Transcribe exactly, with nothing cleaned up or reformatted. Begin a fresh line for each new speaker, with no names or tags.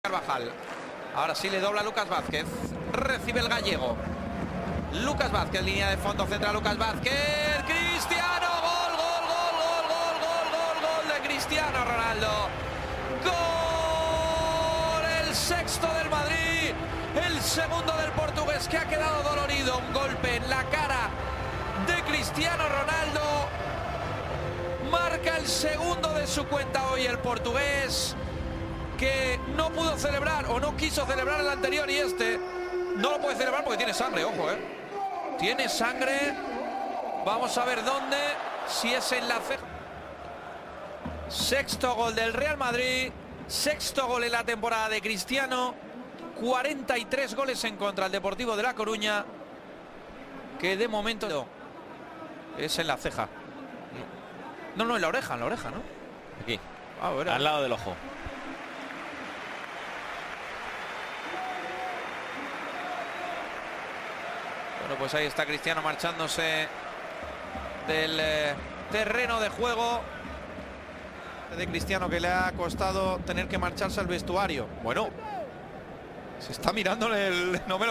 Carvajal. Ahora sí le dobla Lucas Vázquez. Recibe el gallego. Lucas Vázquez, línea de fondo, centra Lucas Vázquez. Cristiano, gol, gol, gol, gol, gol, gol, gol, gol de Cristiano Ronaldo. Gol, el sexto del Madrid, el segundo del portugués que ha quedado dolorido. Un golpe en la cara de Cristiano Ronaldo. Marca el segundo de su cuenta hoy el portugués, que no pudo celebrar o no quiso celebrar el anterior, y este no lo puede celebrar porque tiene sangre, ojo, eh. Tiene sangre. Vamos a ver dónde, si es en la ceja. Sexto gol del Real Madrid, sexto gol en la temporada de Cristiano. cuarenta y tres goles en contra del Deportivo de La Coruña, que de momento es en la ceja. No, no, en la oreja, en la oreja, ¿no?
Aquí,
ah, bueno.
Al lado del ojo.
Bueno, pues ahí está Cristiano marchándose del eh, terreno de juego. De Cristiano, que le ha costado tener que marcharse al vestuario. Bueno, se está mirando el... No me lo